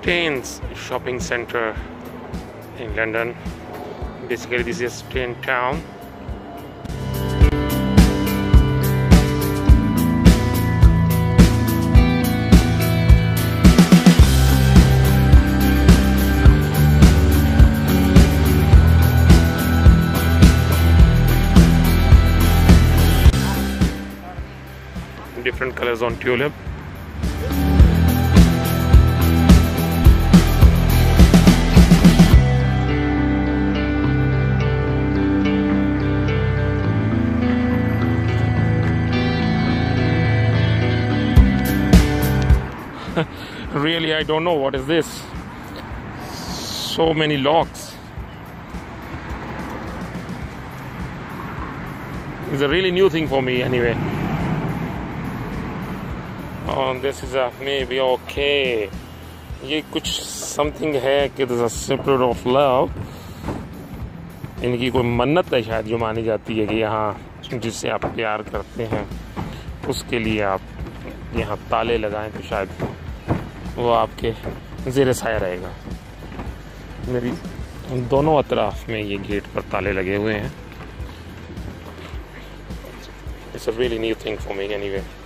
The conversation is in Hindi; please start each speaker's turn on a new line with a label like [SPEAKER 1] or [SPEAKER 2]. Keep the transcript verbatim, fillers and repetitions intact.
[SPEAKER 1] Staines shopping center in London. Basically this is Staines town. Different colors on tulip. Really, I don't know what is this. So many locks. It's a really new thing for me anyway. Oh, this is a maybe okay. ये कुछ something है कि this is a symbol of love. इनकी कोई मन्नत है शायद जो मानी जाती है कि यहाँ जिससे आप प्यार करते हैं उसके लिए आप यहाँ ताले लगाएं तो शायद वो आपके ज़ेरे साया रहेगा। मेरी दोनों अतराफ में ये गेट पर ताले लगे हुए हैं। It's a really new thing for me anyway.